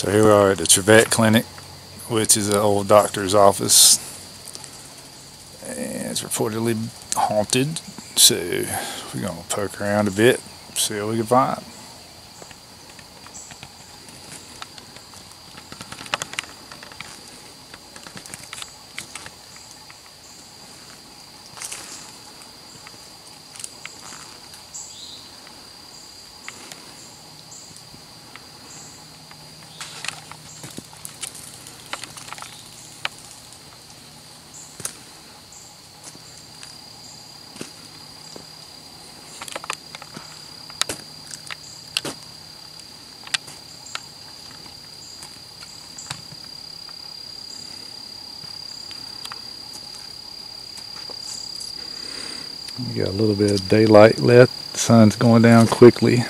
So here we are at the Trevette Clinic, which is an old doctor's office, and it's reportedly haunted. So we're gonna poke around a bit, see what we can find. We got a little bit of daylight left. The sun's going down quickly.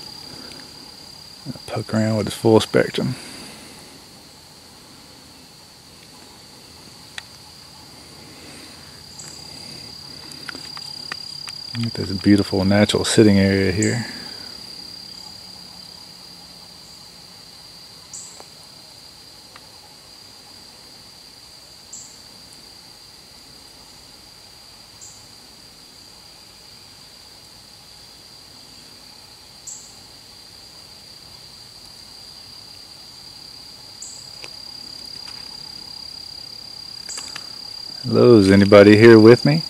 Poke around with the full spectrum. Look at this beautiful natural sitting area here. Hello, is anybody here with me?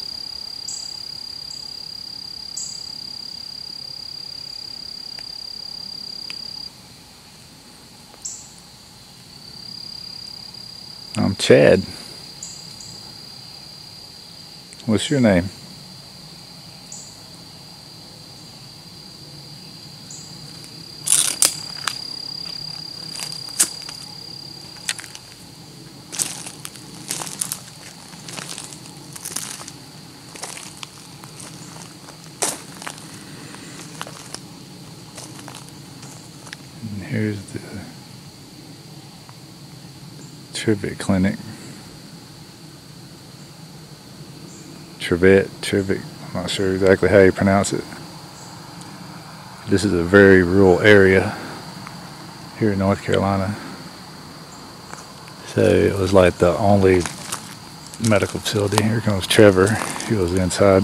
I'm Chad. What's your name? And here's the Trevette Clinic. Trevette, I'm not sure exactly how you pronounce it. This is a very rural area here in North Carolina. So it was like the only medical facility. Here comes Trevor. He was inside.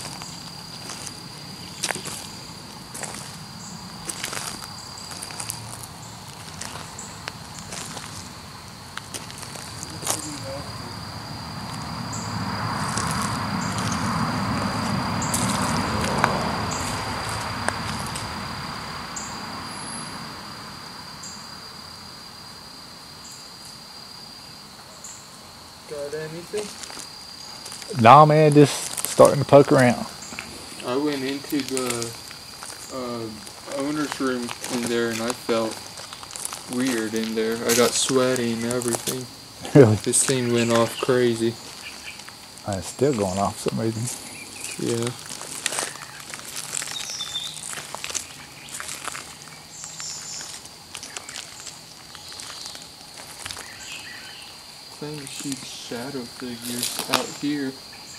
Got anything? Nah, man, just starting to poke around. I went into the owner's room in there and I felt weird in there. I got sweaty and everything. Really? This thing went off crazy. It's still going off for some reason. Yeah. Playing shoots shadow figures out here.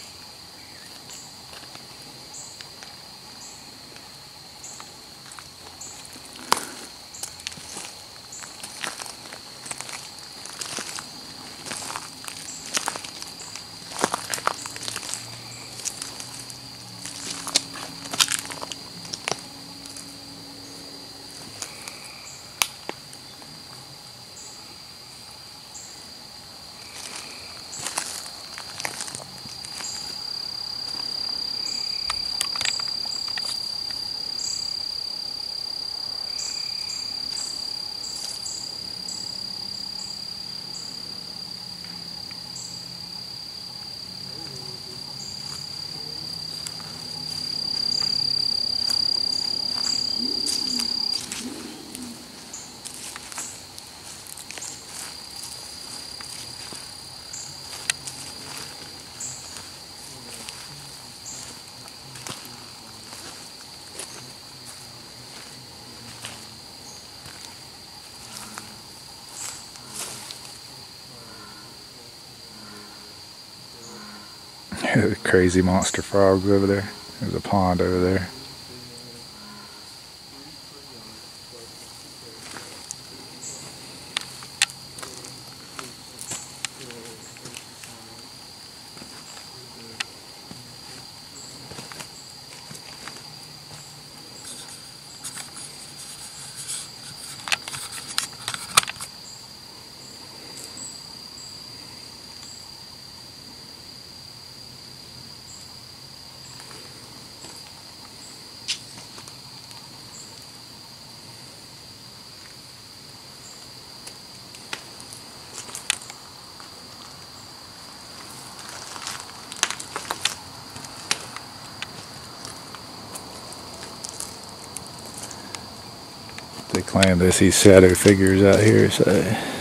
Crazy monster frogs over there. There's a pond over there. They claim they see shadow figures out here, so.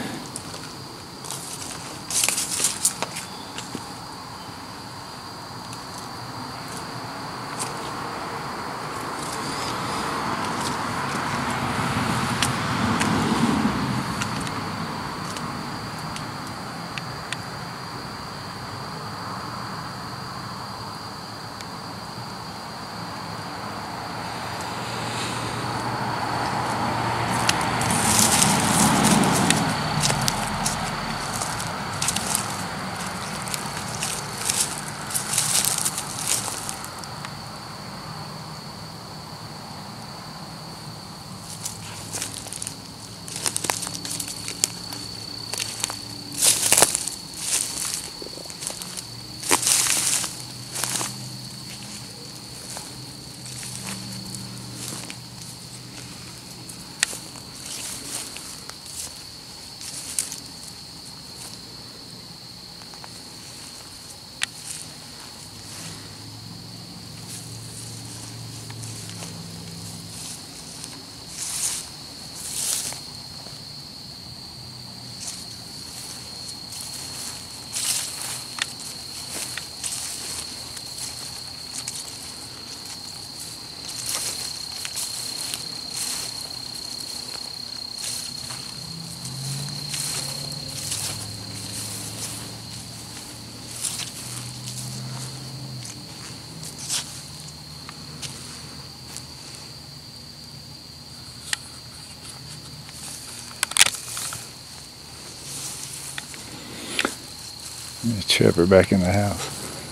There's Trevor back in the house.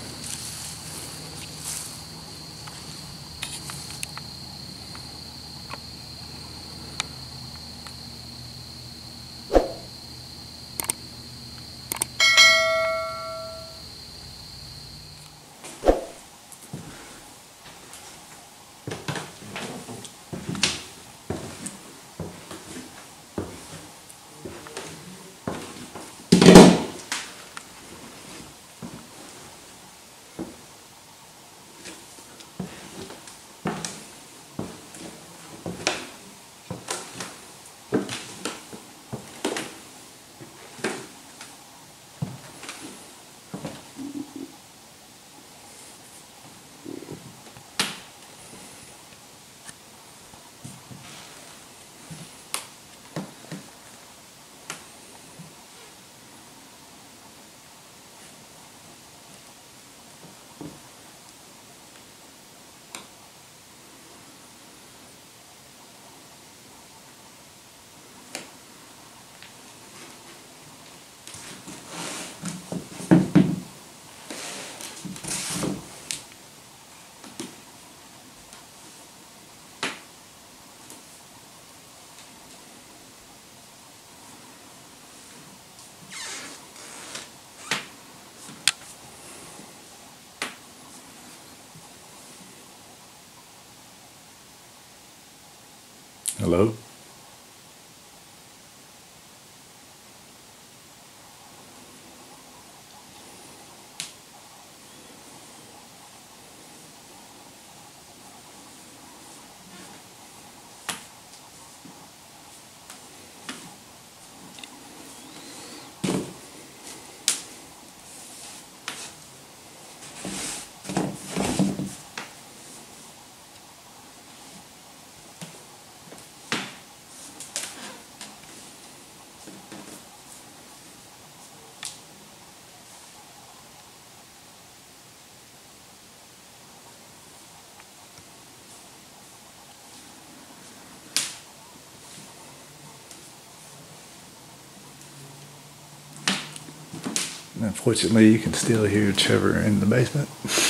Hello? Unfortunately, you can still hear Trevor in the basement.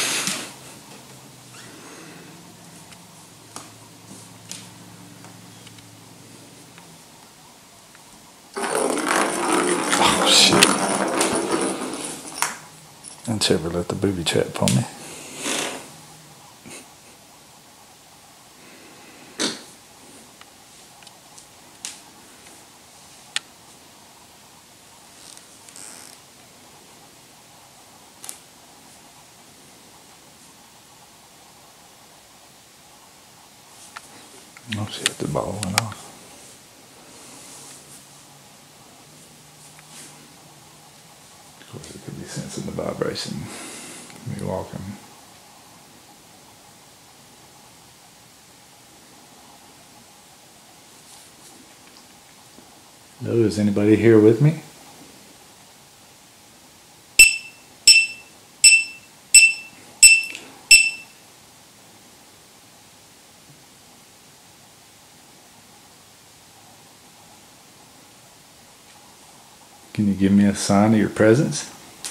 Oh, shit. And Trevor let the booby trap on me. Oh shit, the ball went off. Sensing the vibration. Me walking. Hello, is anybody here with me? Can you give me a sign of your presence?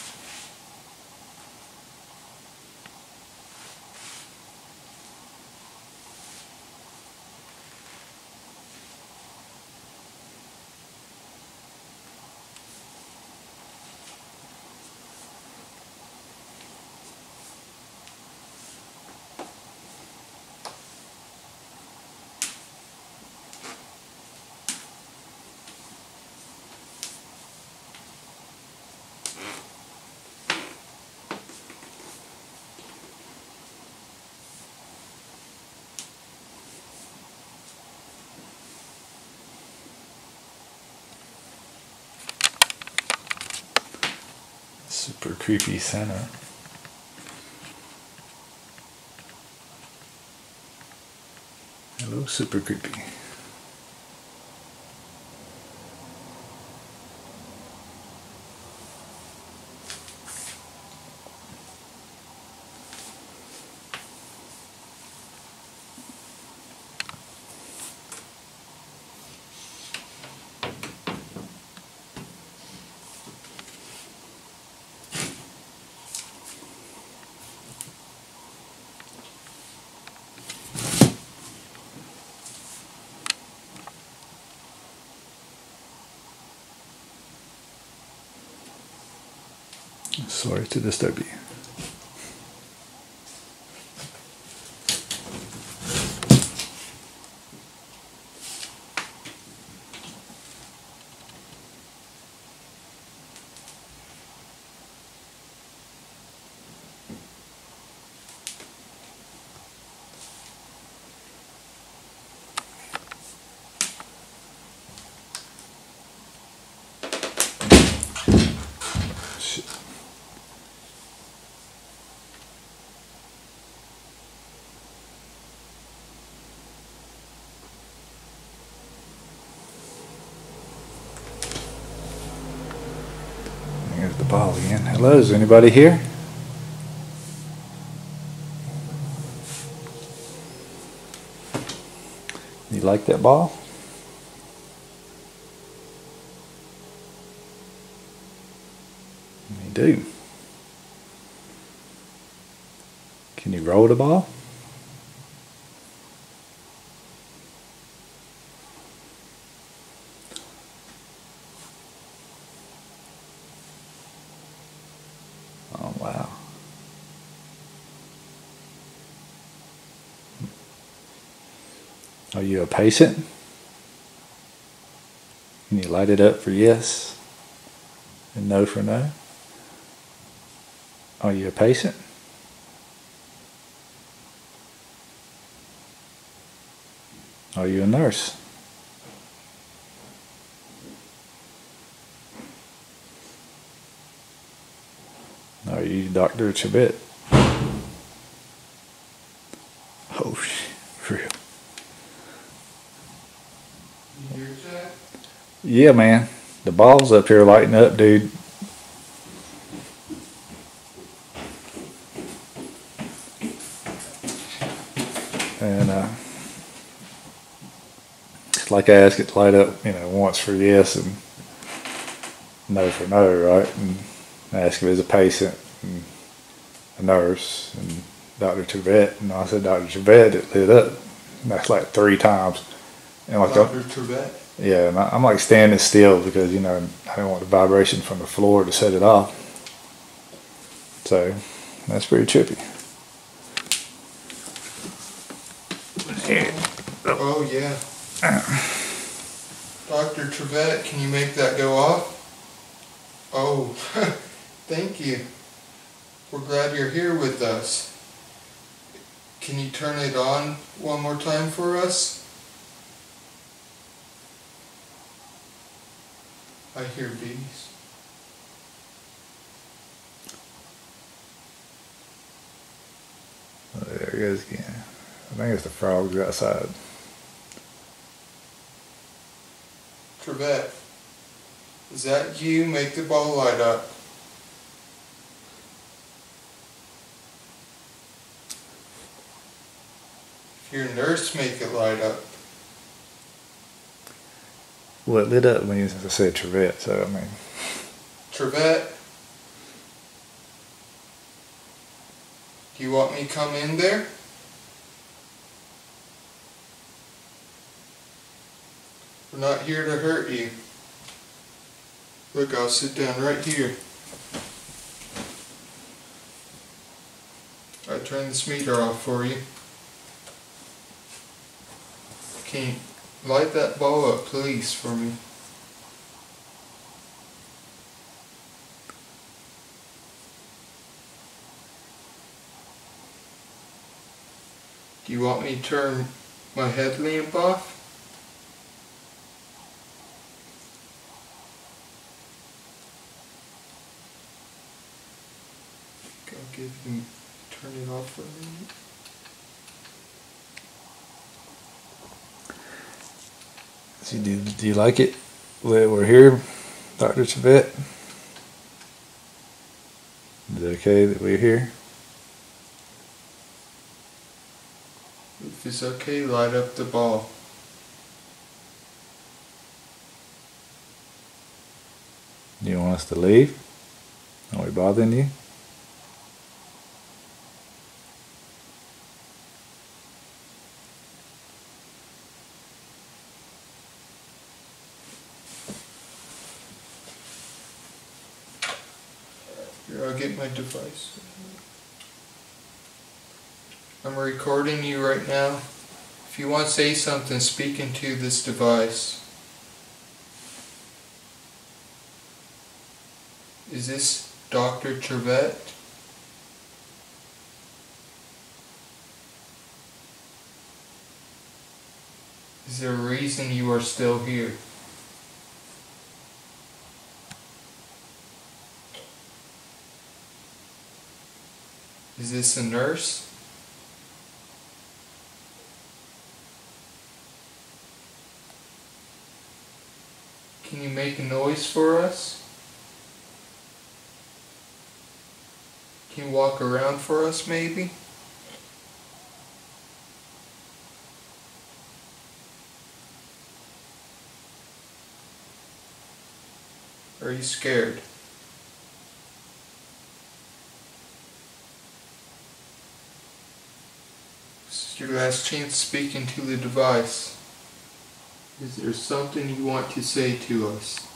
Super creepy center. Hello, super creepy. Sorry to disturb you. Shit. Here's the ball again. Hello, is anybody here? You like that ball? You do. Can you roll the ball? Oh, wow. Are you a patient? Can you light it up for yes and no for no? Are you a patient? Are you a nurse? Are you Dr. Chibet? Oh, for real. You hear that? Yeah, man. The ball's up here lighting up, dude. And it's like I asked it to light up, once for yes and no for no, right? And I asked if it was a patient and a nurse and Dr. Chibet, and I said Dr. Chibet, it lit up. And that's like 3 times. And like Dr. Trebet? yeah, and I'm like standing still because I don't want the vibration from the floor to set it off. So that's pretty trippy. Here. Oh yeah. Dr. Trebet, can you make that go off? Oh, thank you. We're glad you're here with us. Can you turn it on one more time for us? I hear bees. it goes again. I think it's the frogs outside. Trevette, is that you? Make the ball light up. If you're a nurse, make it light up. Well, it lit up when I said Trevette, so I mean. Trevette, do you want me to come in there? We're not here to hurt you. Look, I'll sit down right here. I turned this meter off for you. Can you light that ball up, please, for me? Do you want me to turn my headlamp off? I'll give you, turn it off for a minute. So do you like it? We're here, Dr. Trevette? Is it okay that we're here? If it's okay, light up the ball. Do you want us to leave? Are we bothering you? Here, I'll get my device. I'm recording you right now. If you want to say something, speak into this device. Is this Dr. Trevette? Is there a reason you are still here? Is this a nurse? Can you make a noise for us? Can you walk around for us, maybe? Are you scared? This is your last chance speaking to the device. Is there something you want to say to us?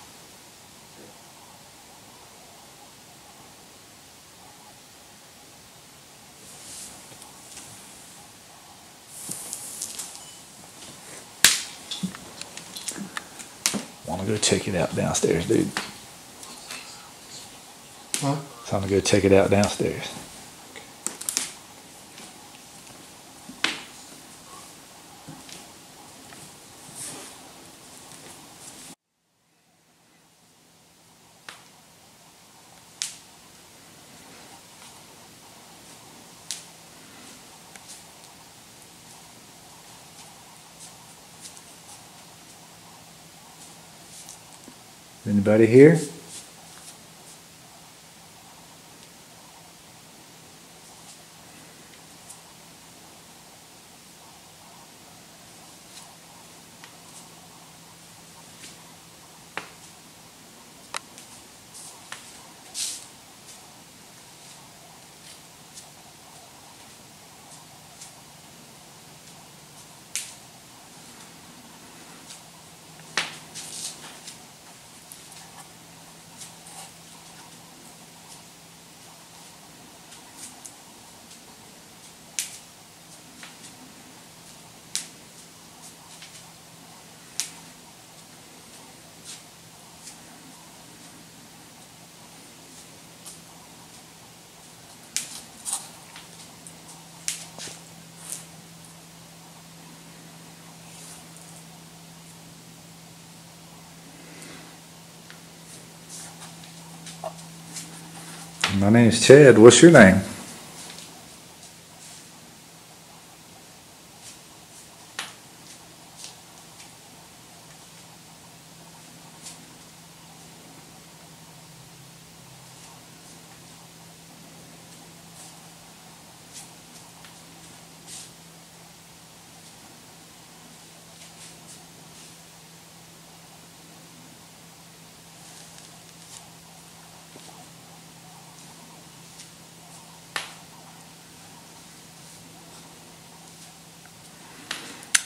Want to go check it out downstairs, dude? Huh? So I'm gonna go check it out downstairs. Anybody here? My name's Chad. What's your name?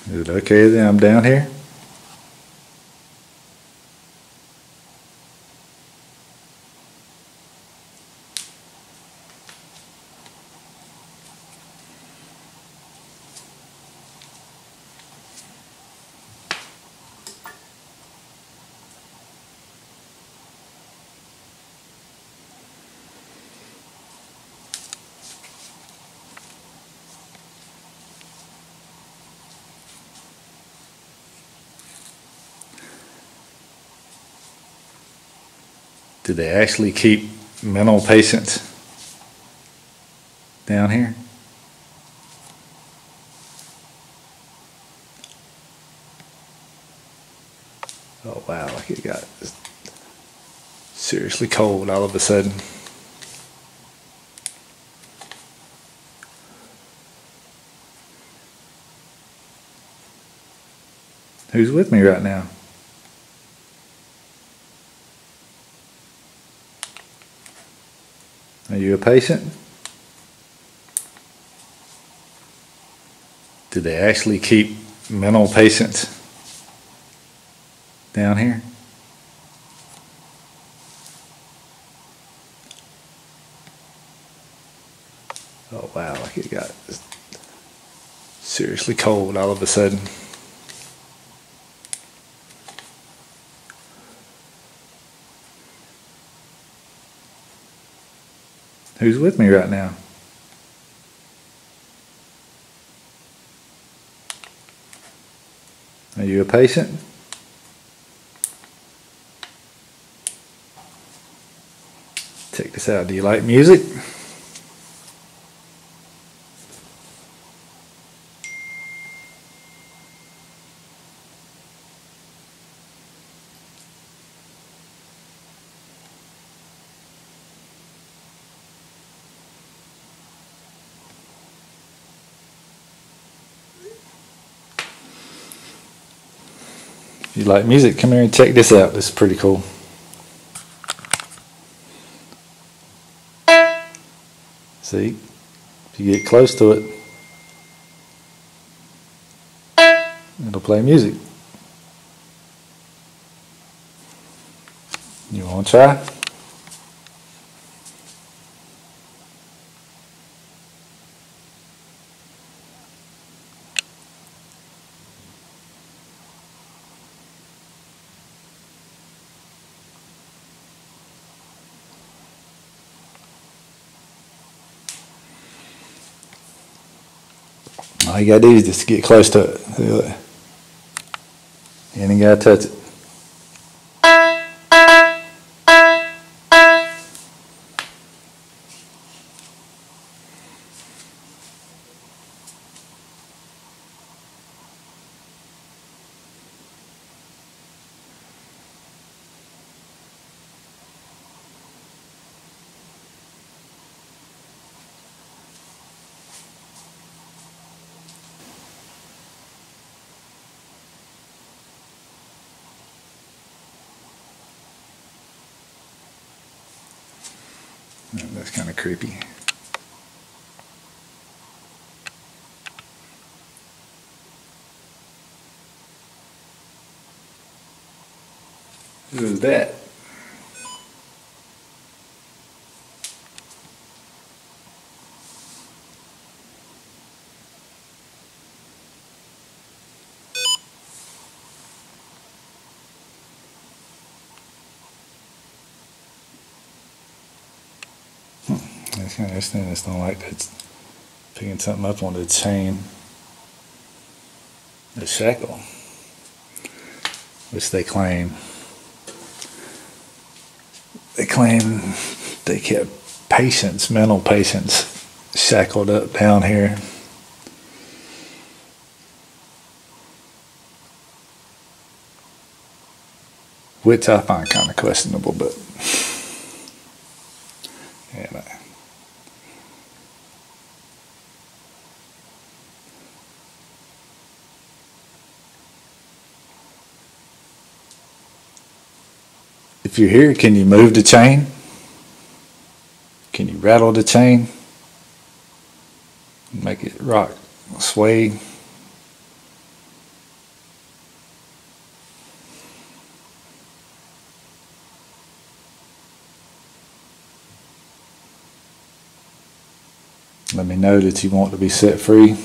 Is it okay that I'm down here? Do they actually keep mental patients down here? Oh wow, like it got seriously cold all of a sudden. Who's with me right now? Are you a patient? Do they actually keep mental patients down here? Oh wow, like it got seriously cold all of a sudden. Who's with me right now? Are you a patient? Check this out. Do you like music? If you like music, come here and check this out. This is pretty cool. See, if you get close to it, it'll play music. You want to try? All you gotta do is just get close to it. You ain't gotta touch it. That's kind of creepy. Who is that? That's kind of interesting. I just don't like that. Picking something up on the chain, the shackle, which they claim they kept patients, mental patients, shackled up down here. Which I find kind of questionable, but yeah. If you're here, can you move the chain? Can you rattle the chain? Make it rock, sway? Let me know that you want to be set free.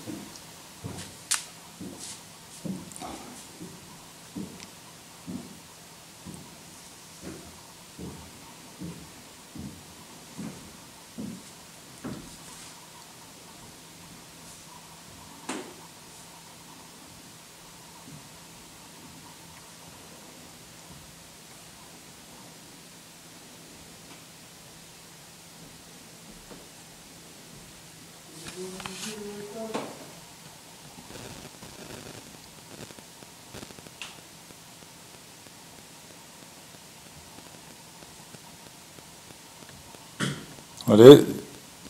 What is it?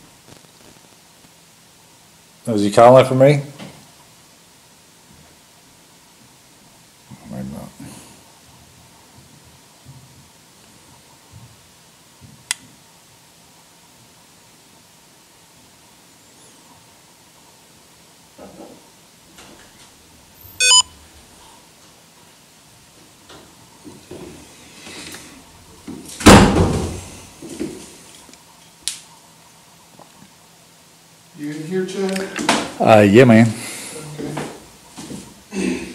Was you calling for me? Maybe not. You in here, Chad? Yeah, man. Okay.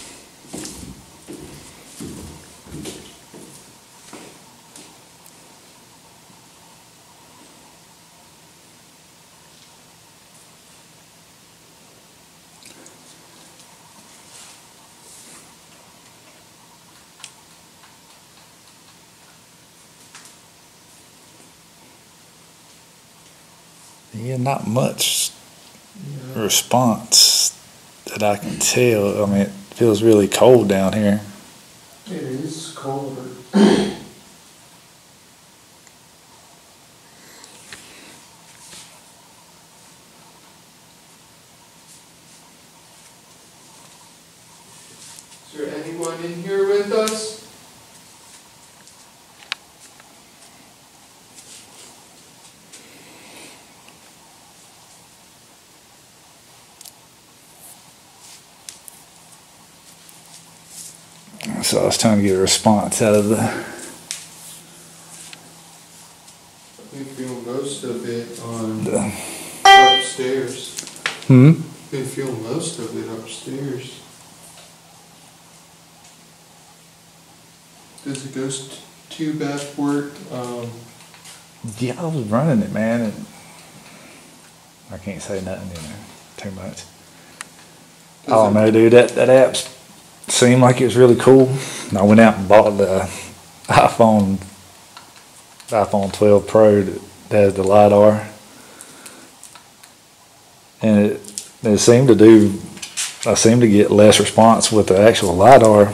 Yeah, not much response that I can tell. I mean, it feels really cold down here. It is colder. Is there anyone in here with us? So I was trying to get a response out of the. We feel most of it on the upstairs. hmm? We feel most of it upstairs. Does the ghost tube app work? Yeah, I was running it, man, and I can't say nothing, too much. I don't know, dude. That app seemed like it was really cool. And I went out and bought the iPhone 12 Pro that has the LiDAR, and it seemed to do. I seemed to get less response with the actual LiDAR.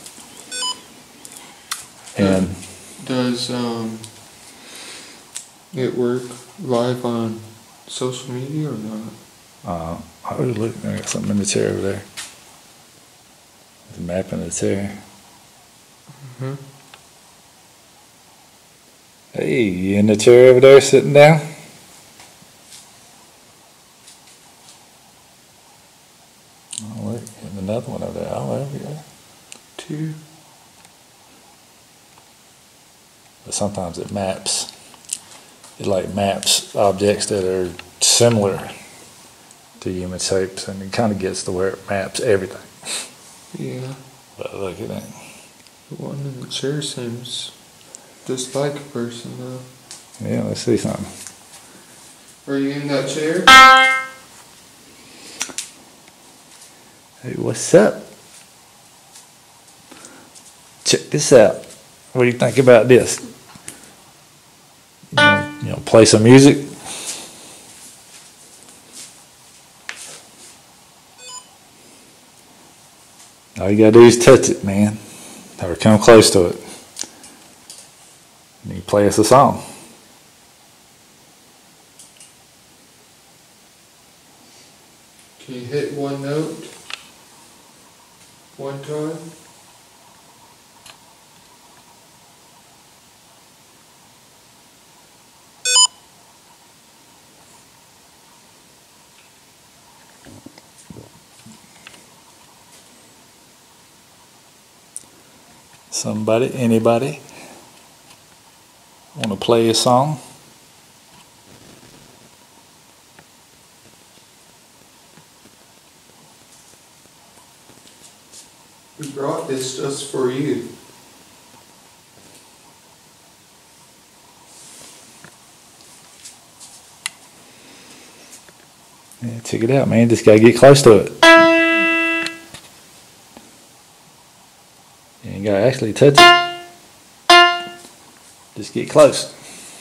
And does it work live on social media or not? I was looking. I got something in the chair over there. There's a map in the chair. Mm-hmm. Hey, you in the chair over there sitting down? Oh, look, and another one over there. Oh, there we go. Two. But sometimes it maps. It like maps objects that are similar to human shapes, and it kind of gets to where it maps everything. Yeah. But look at that. The one in the chair seems just like a person though. Yeah, let's see something. Are you in that chair? Hey, what's up? Check this out. What do you think about this? You know, play some music. All you gotta do is touch it, man, or come close to it. And you play us a song. Can you hit one note? One time? Somebody, anybody, want to play a song? We brought this just for you. Yeah, check it out, man. Just gotta get close to it. You ain't gotta actually touch it. Just get close.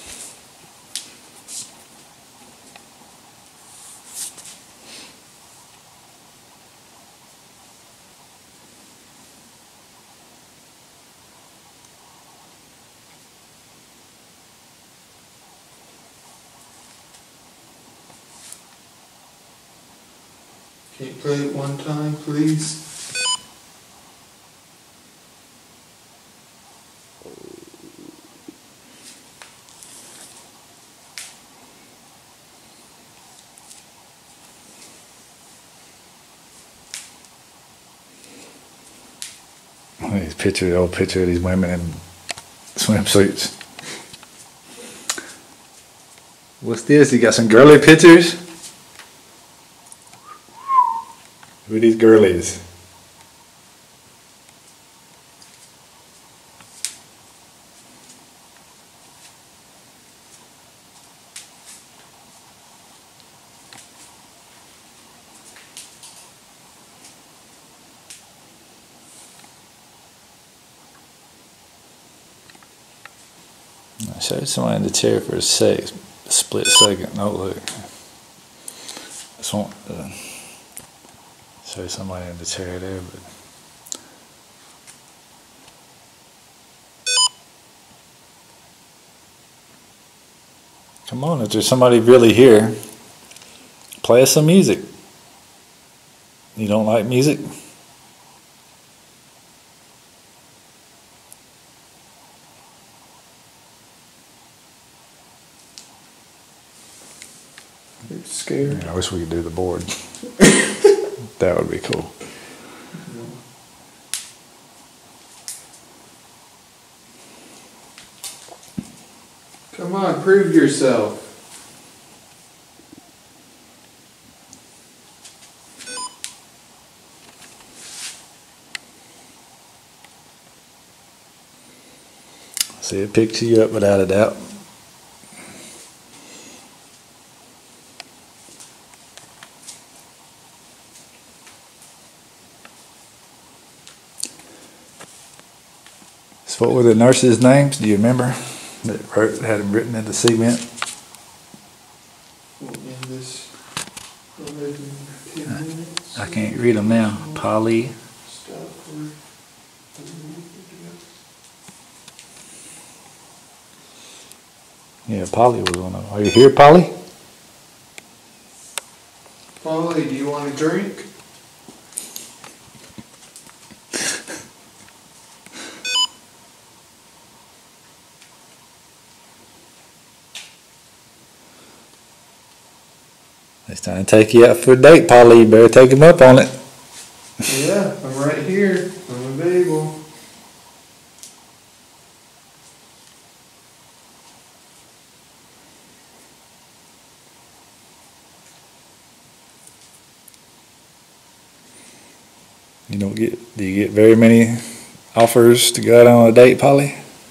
Can you play it one time, please? Old picture of these women in swimsuits. What's this? You got some girly pictures? Who are these girlies? I showed somebody in the chair for a split second. Oh look, I just want to show somebody in the chair there, but come on, if there's somebody really here, play us some music. You don't like music? You're scared. Yeah, I wish we could do the board. That would be cool. Come on, prove yourself. See, it picks you up without a doubt. So what were the nurses' names? Do you remember? That had them written in the cement. We'll end this 11, 10 minutes. I can't read them now. Polly. Stuff or Yeah, Polly was one of them. Are you here, Polly? Polly, do you want a drink? It's time to take you out for a date, Polly. You better take him up on it. Yeah, I'm right here. I'm available. Do you get very many offers to go out on a date, Polly?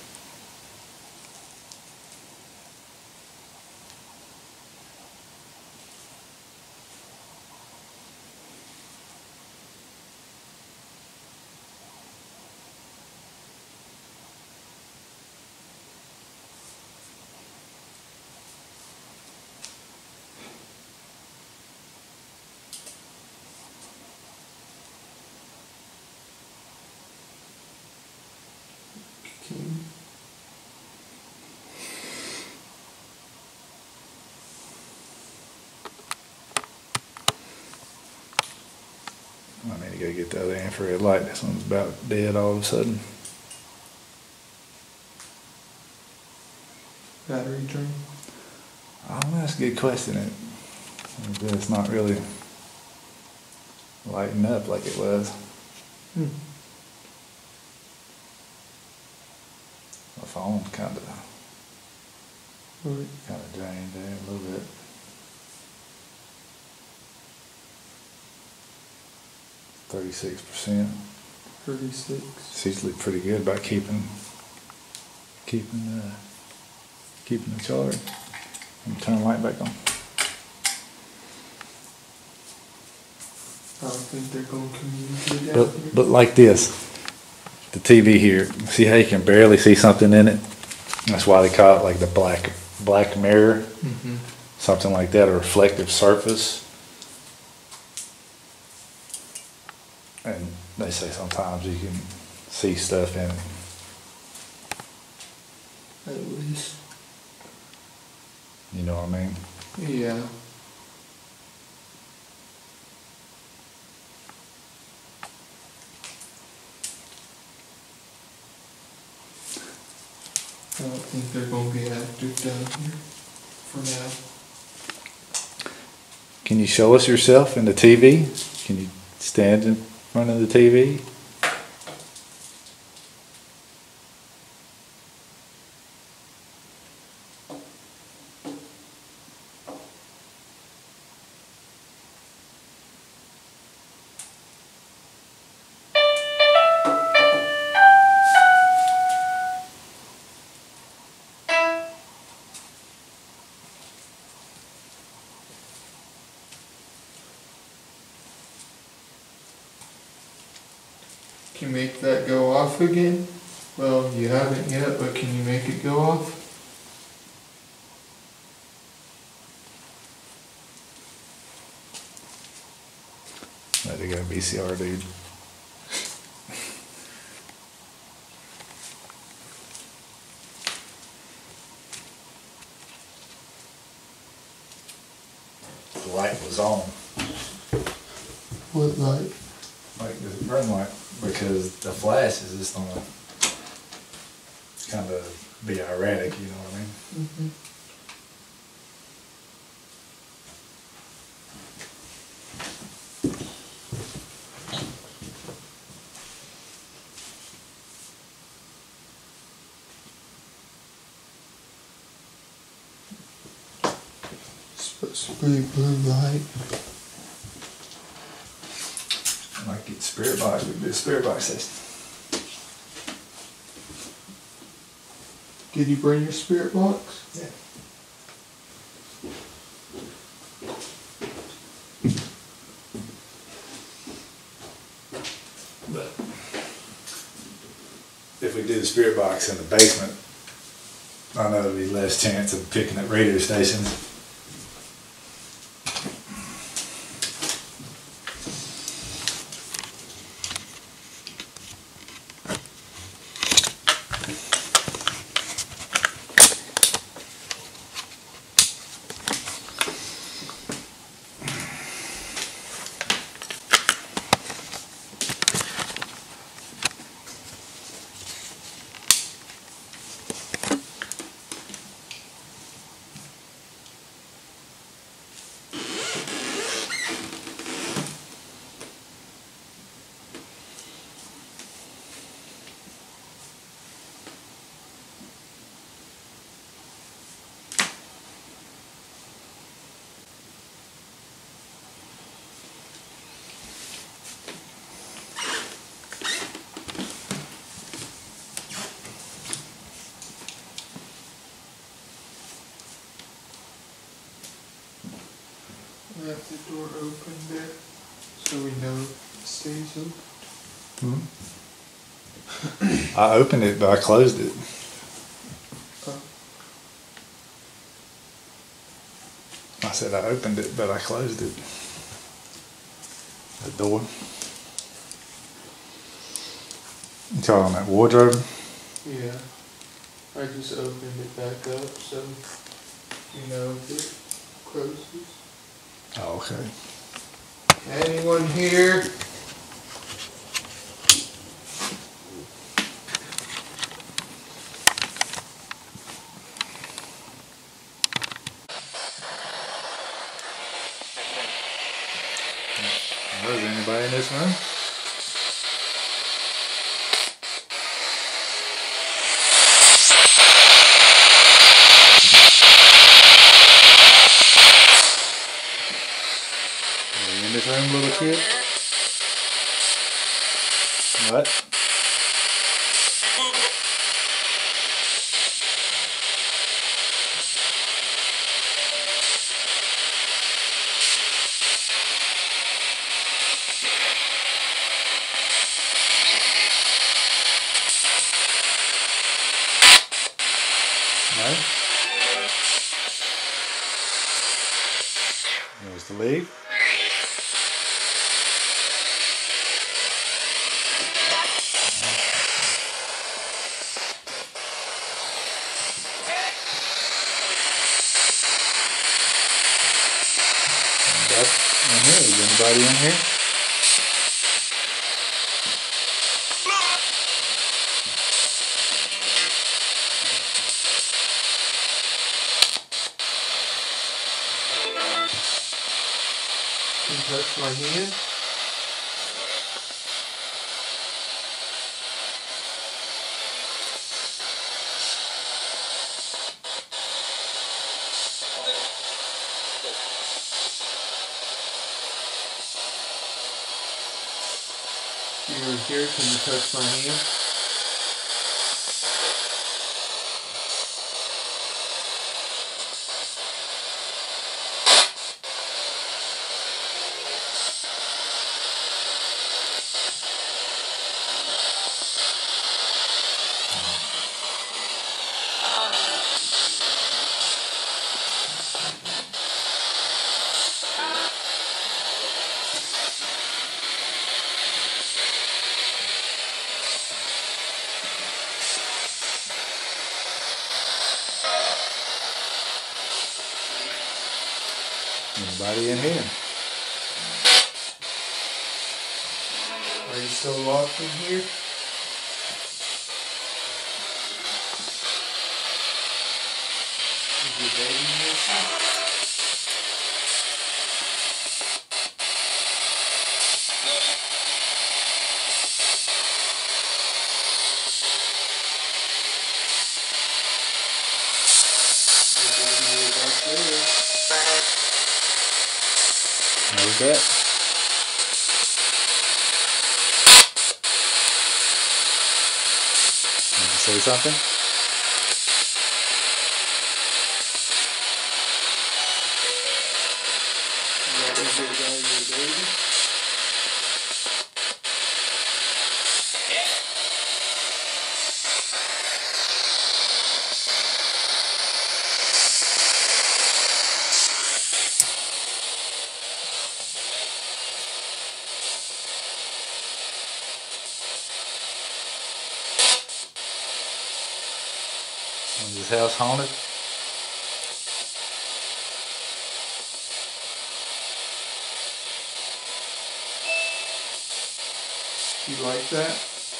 I need to go get the other infrared light. This one's about dead all of a sudden. Battery drain. Oh, that's a good question. It's not really lighting up like it was. Hmm. My phone kind Right. of drained there a little bit. 36%. 36. It's usually pretty good about keeping the charge. And turn the light back on. I don't think they're going to communicate out here. But like this, the TV here, see how you can barely see something in it? That's why they call it like the black mirror, something like that, a reflective surface. And they say sometimes you can see stuff in it. At least. You know what I mean? Yeah. I don't think they're going to be active down here for now. Can you show us yourself in the TV? Can you stand in front of the TV? Can you make that go off again? Well, you haven't yet, but can you make it go off? No, they got a VCR, dude. The light was on. What light? Like the ring light, because the flash is just gonna kind of be erratic, you know what I mean? Mm-hmm. Supposed to be blue light. Like get spirit box, we do a spirit box session. Did you bring your spirit box? Yeah. But if we do the spirit box in the basement, I know there'll be less chance of picking up radio stations. Left the door open there, so we know it stays open. I opened it, but I closed it. Oh. I said I opened it, but I closed it. The door. You talking on that wardrobe? Yeah. I just opened it back up, so you know if it closes. Oh, okay. Anyone here? Is anybody in this room? Are you in this room, little kid? What? No? There's the lead. That's in here. Is anybody in here? Can you touch my hand? You're here, can you touch my hand? Anybody in here? Are you still locked in here? Is your baby missing? How's that? Did you say something? Is this house haunted? You like that?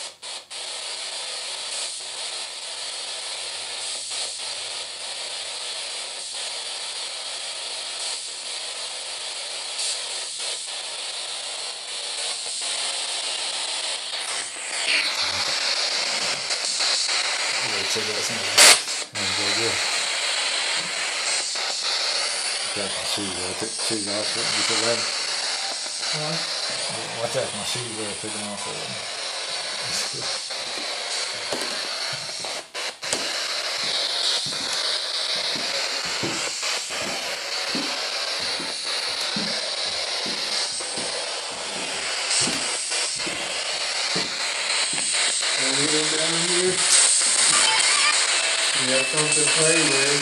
Check out some of that. Got my shoes there. I took the shoes off for it before that. Huh? Watch out for my shoes there. I took them off for it. Anything down here? You have something to play with.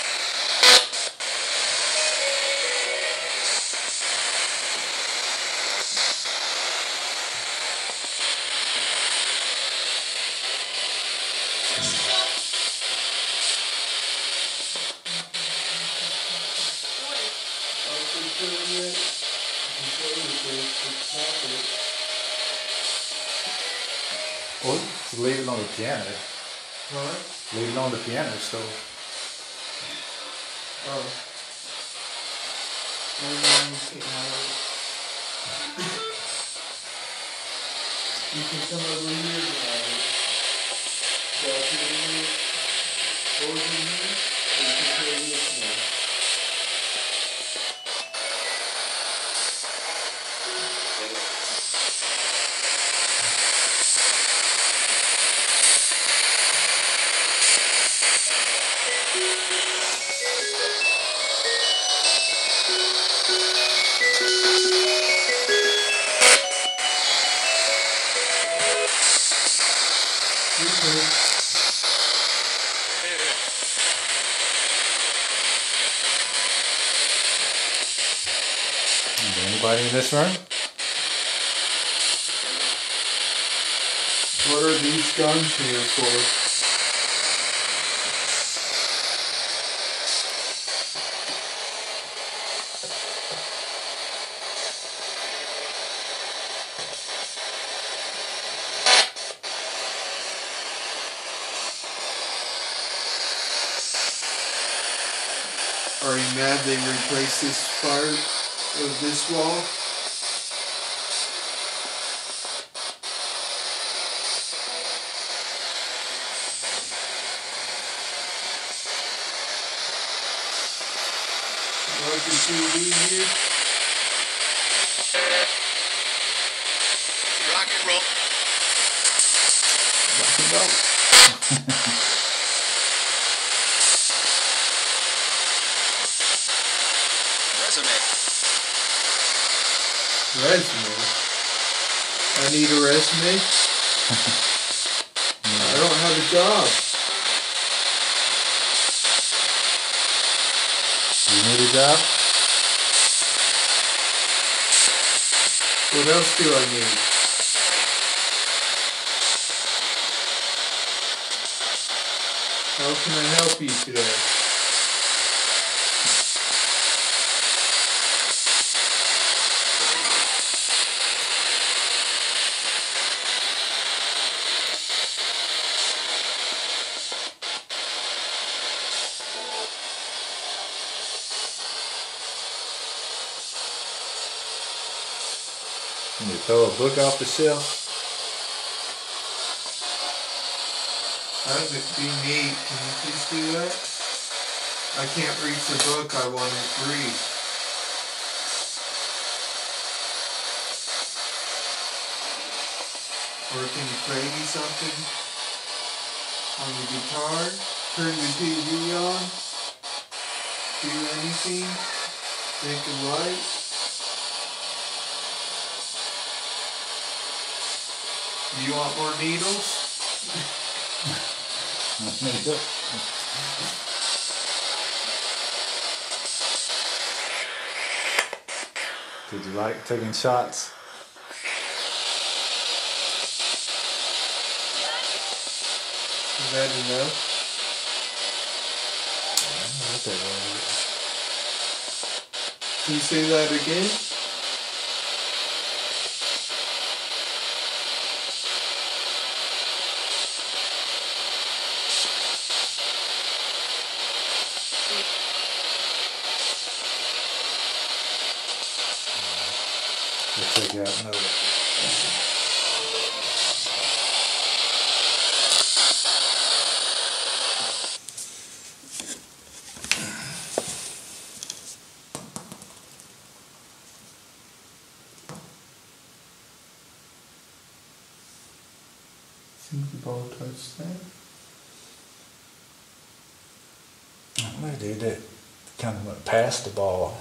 Or just leave it on the piano. What? Leave it on the piano still. Oh. Maybe I'm getting out of it. You can come over here and have it. Go up here, over here, and you can play this now. Okay. Is there anybody in this room? What are these guns here for? Are you mad they replaced this part of this wall? Watching TV here? Rock and roll. Rock and roll. Resume. Resume? I need a resume? I don't have a job. You need a job? What else do I need? How can I help you today? Can you throw a book off the shelf? That would be neat. Can you please do that? I can't reach the book I want to read. Or can you play me something on the guitar? Turn the TV on? Do anything? Make a light? Do you want more needles? Did you like taking shots? Is that enough? Can you say that again? We'll check out another. Think the ball touched that? I don't know, dude. It kind of went past the ball.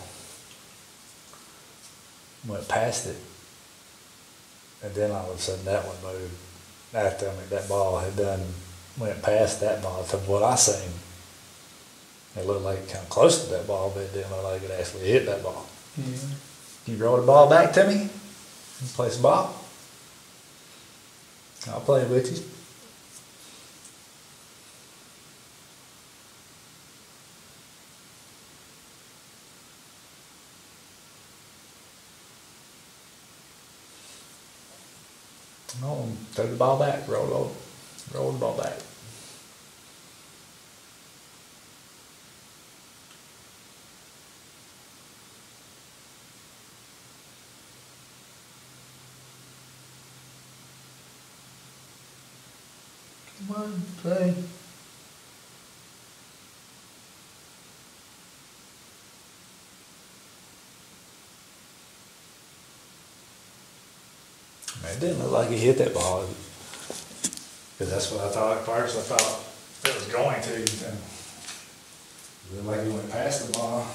Went past it. And then all of a sudden that one moved. After, I mean, that ball had went past that ball to what I seen. It looked like kind of close to that ball, but it didn't look like it actually hit that ball. Yeah. Can you roll the ball back to me? And play some ball? I'll play with you. Come on, throw the ball back, roll the ball back. Come on, play. It didn't look like he hit that ball. Because that's what I thought at first. I thought it was going to. And it looked like he went past the ball.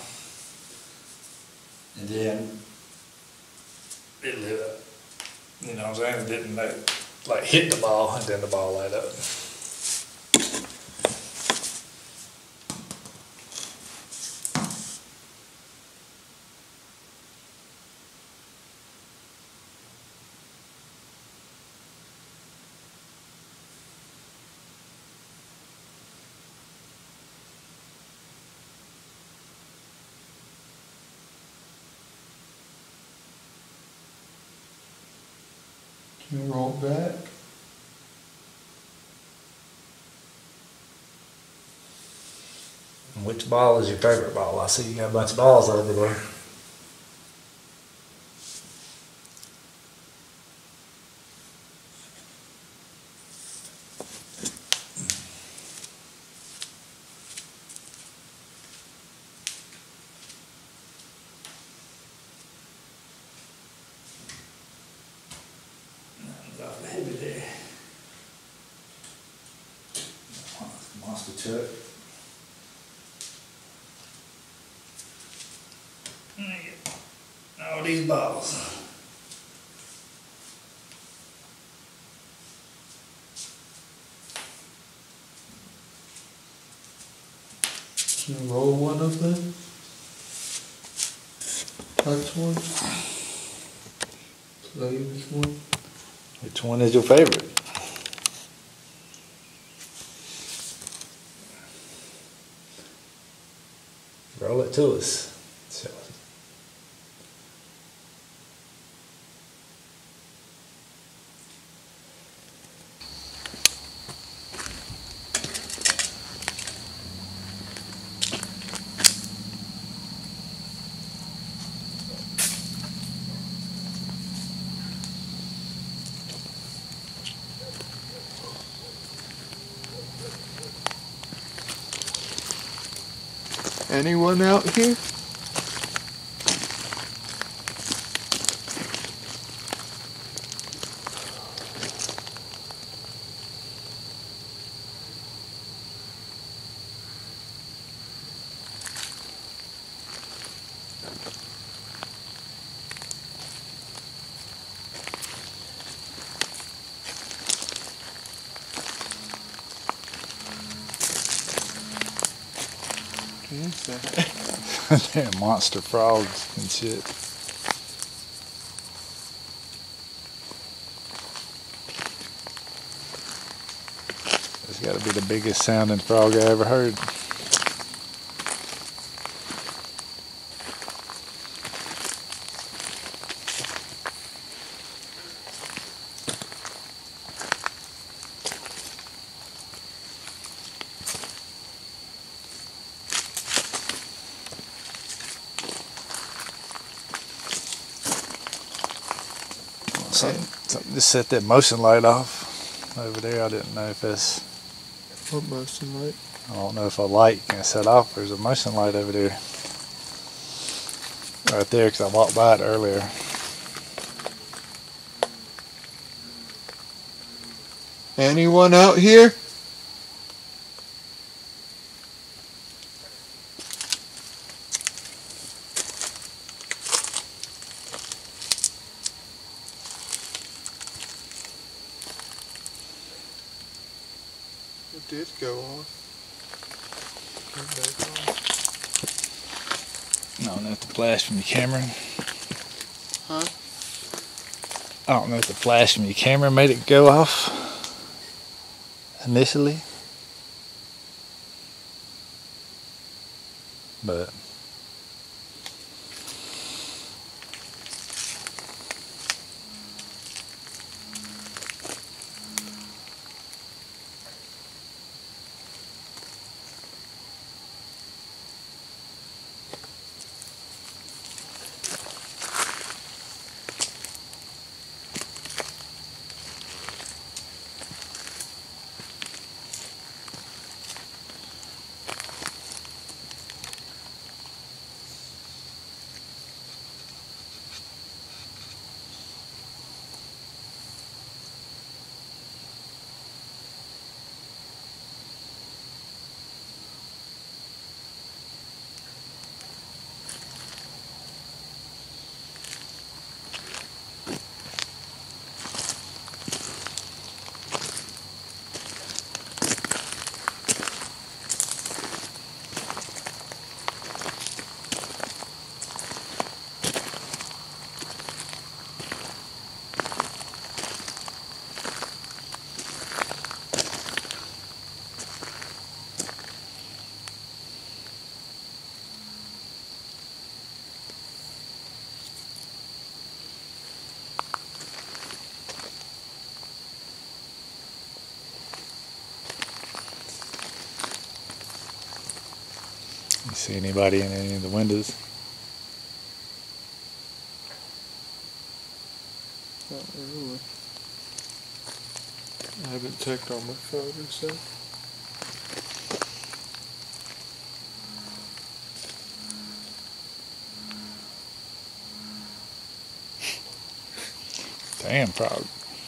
And then it lit up. You know what I'm saying? It didn't let like hit the ball and then the ball light up. Can you roll it back? And which ball is your favorite ball? I see you got a bunch of balls over there. Heavy there. Monster truck. All these balls. Can you roll one of them? Touch one? Play this one? Which one is your favorite? Roll it to us. Show us. Anyone out here? What is that? They're monster frogs and shit. That's got to be the biggest sounding frog I ever heard. Something just set that motion light off over there. I didn't know if that's, What motion light? I don't know if a light can set off. There's a motion light over there. Right there, because I walked by it earlier. Anyone out here? It did go off. Turned back on. I don't know if the flash from your camera. Huh? I don't know if the flash from your camera made it go off initially. But see anybody in any of the windows? Not really. I haven't checked on my phone or so. Damn frog.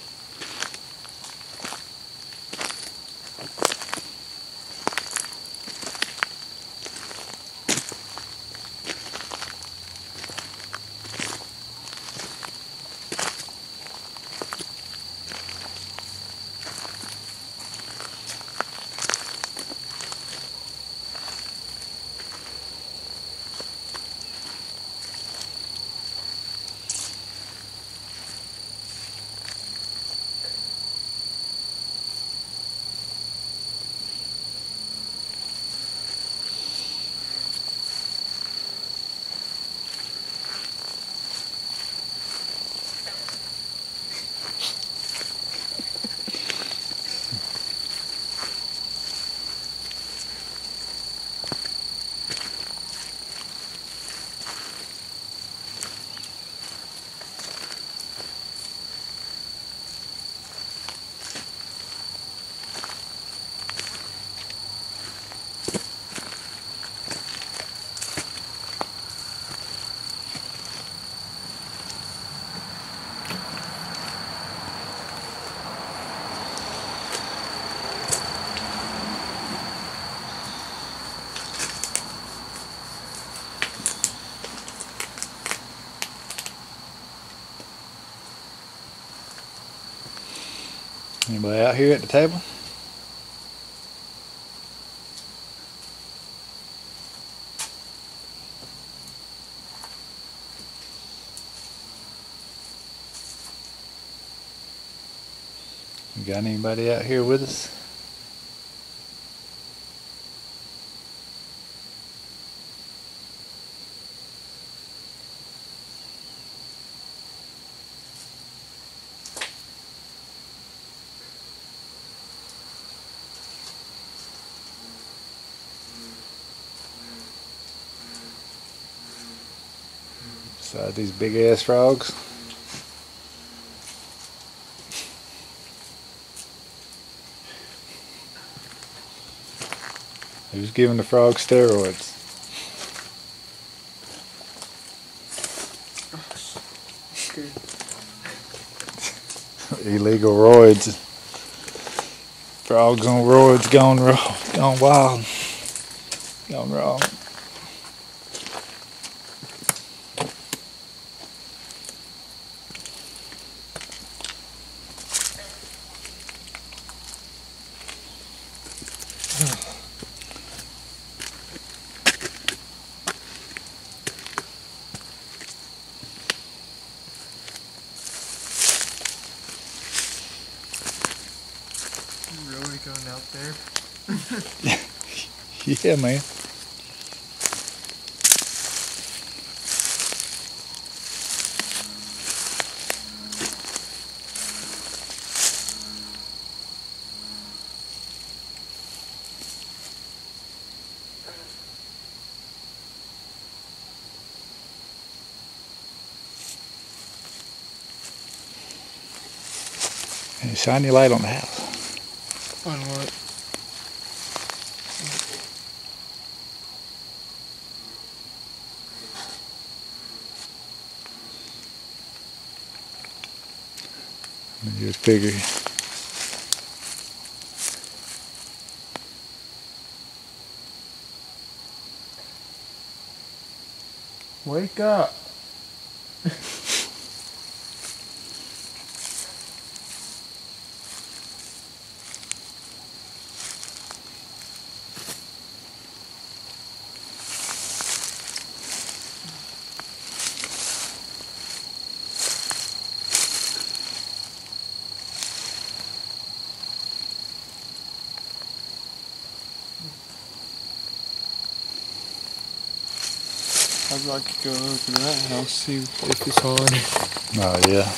Anybody out here at the table? You got anybody out here with us? Besides these big ass frogs. Who's giving the frog steroids? Illegal roids. Frogs on roids gone wild. Gone wrong. Really going out there? Yeah, man. Hey, shine your light on the house. On what? You just figure. Wake up. I'd like to go over to that house, see if it's on. Oh yeah.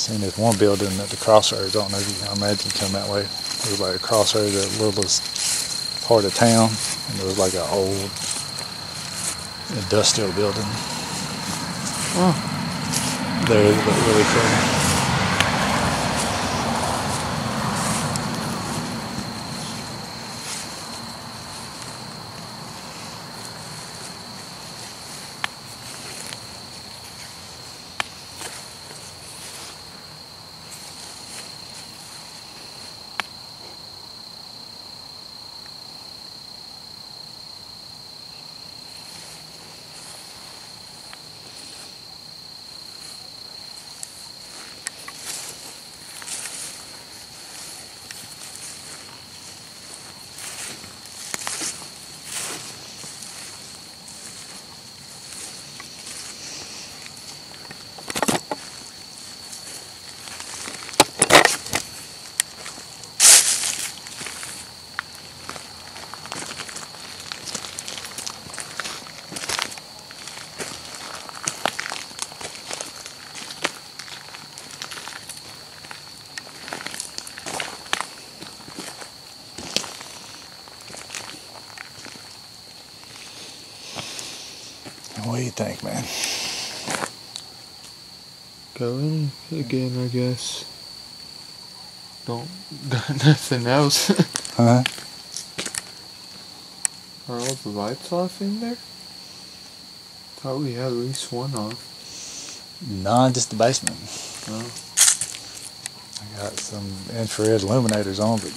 seen this one building at the crossroads. I don't know if you can imagine coming that way. It was like a crossroads at the littlest part of town, and it was like an old industrial building. Oh. There, it looked really cool. What do you think, man? Go in again, I guess. Don't got nothing else. Huh? Are all the lights off in there? Thought we had at least one on. No, just the basement. Oh. I got some infrared illuminators on, but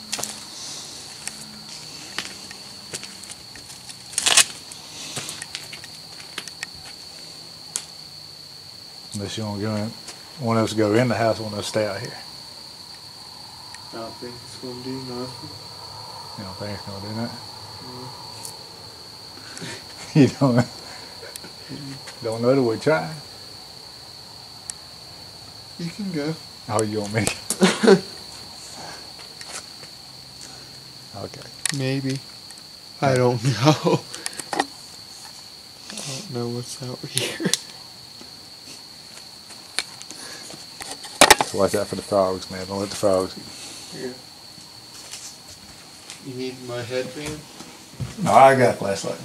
unless you want us to go in the house, want us to stay out here. I don't think it's gonna do nothing. You don't think it's gonna do that? No. You don't know that we try. You can go. Oh, you want me? Okay. Maybe. I don't know. I don't know what's out here. So watch out for the frogs, man. Don't let the frogs. Here. You need my headband? No, I got a flashlight.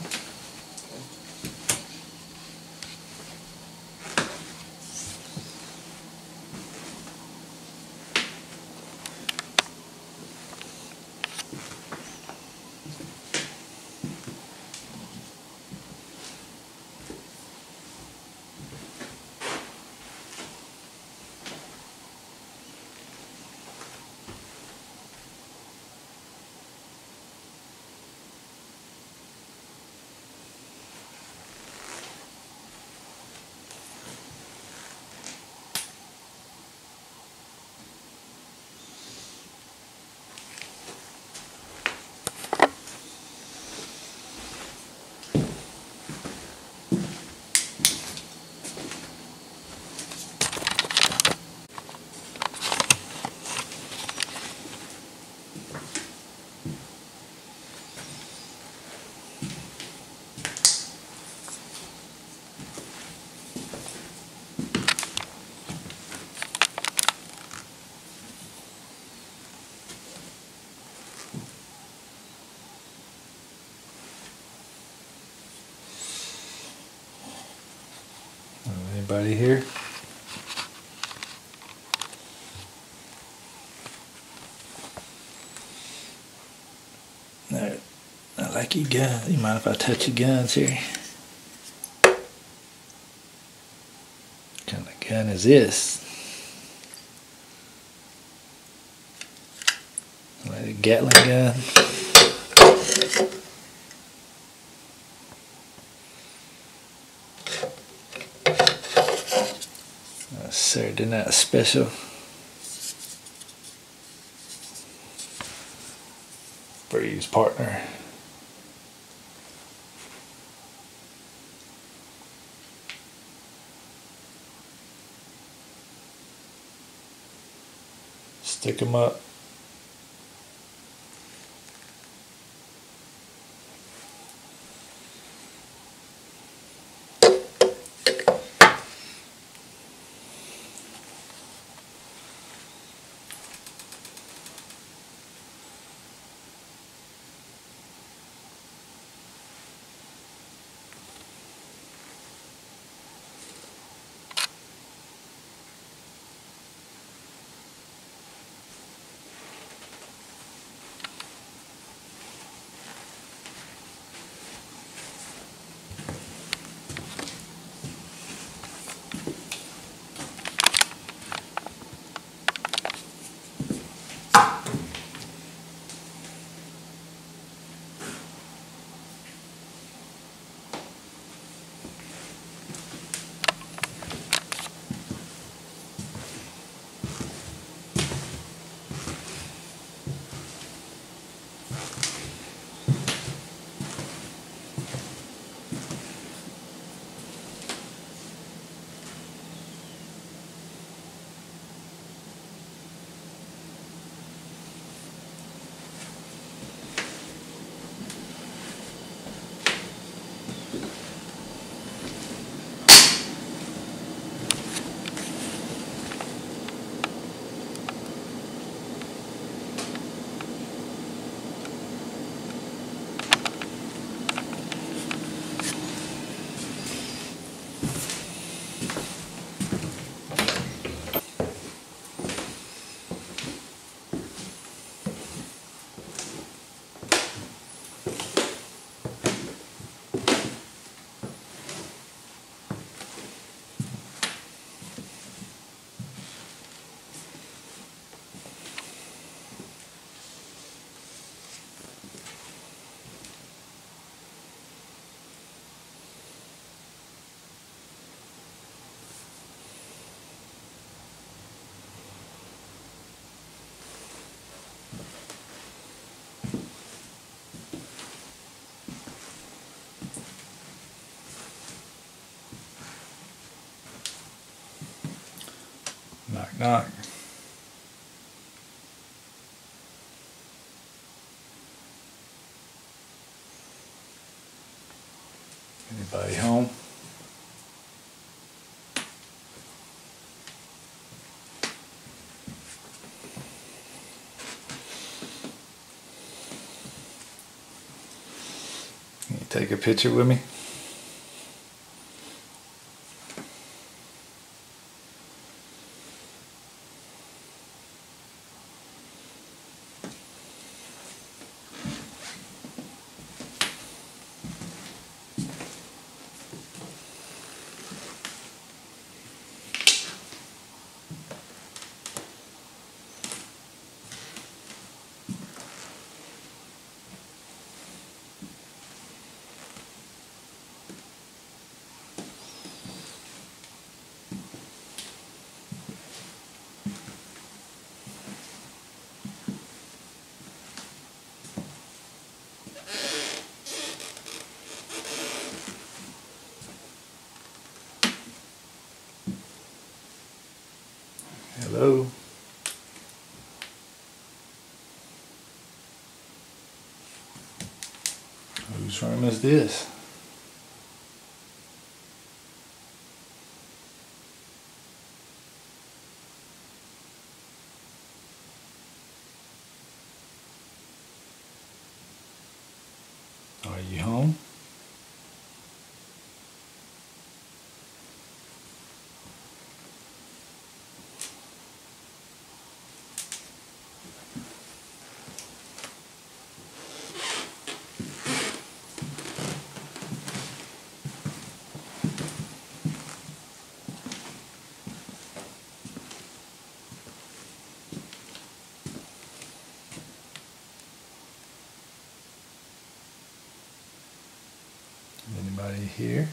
Anybody here? No. I like your gun. You mind if I touch your guns here? What kind of gun is this? Like a Gatling gun? Saturday Night Special. Bree's partner. Stick 'em up. Knock, knock. Anybody home? Can you take a picture with me? Hello? Whose room is this? Are you home? Anybody here?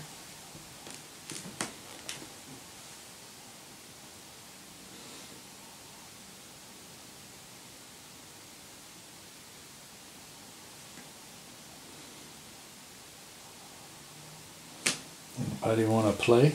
Anybody want to play?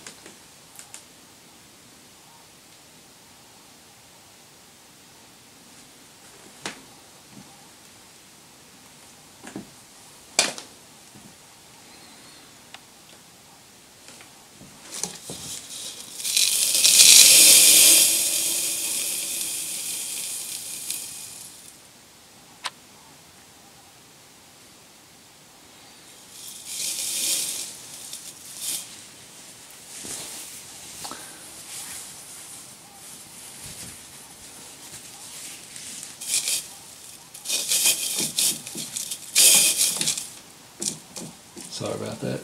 Sorry about that.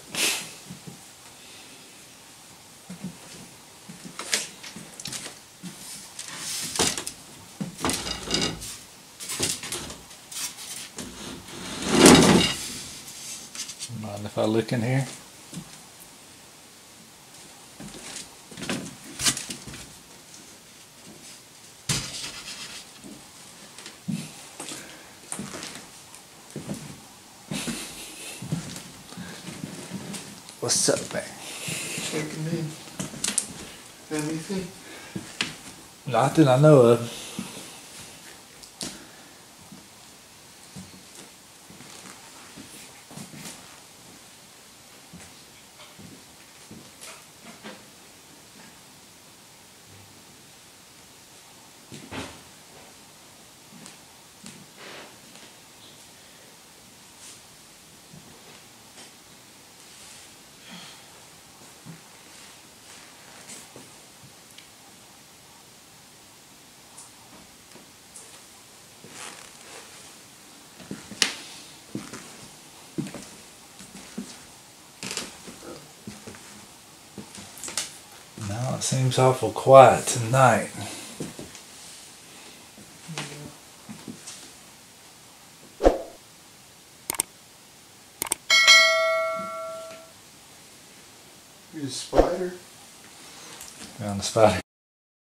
Mind if I look in here? What's up, man? Checking in. Anything? Not that I know of. No, it seems awful quiet tonight. You a spider? Found the spider.